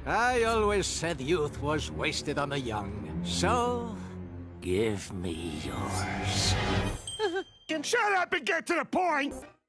I always said youth was wasted on the young. So, give me yours. Shut up and get to the point!